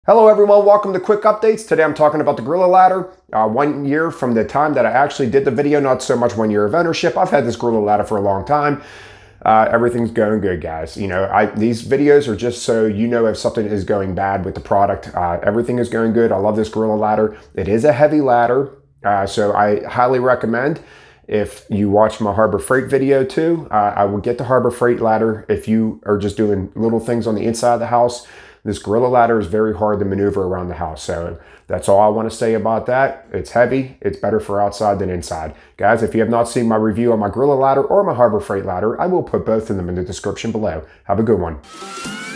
Hello everyone, welcome to Quick Updates. Today I'm talking about the Gorilla Ladder. 1 year from the time that I actually did the video, not so much 1 year of ownership. I've had this Gorilla Ladder for a long time. Everything's going good, guys. You know, these videos are just so you know if something is going bad with the product. Everything is going good. I love this Gorilla Ladder. It is a heavy ladder, so I highly recommend. If you watch my Harbor Freight video too, I will get the Harbor Freight ladder if you are just doing little things on the inside of the house. This Gorilla Ladder is very hard to maneuver around the house. So that's all I want to say about that. It's heavy. It's better for outside than inside. Guys, if you have not seen my review on my Gorilla Ladder or my Harbor Freight ladder, I will put both of them in the description below. Have a good one.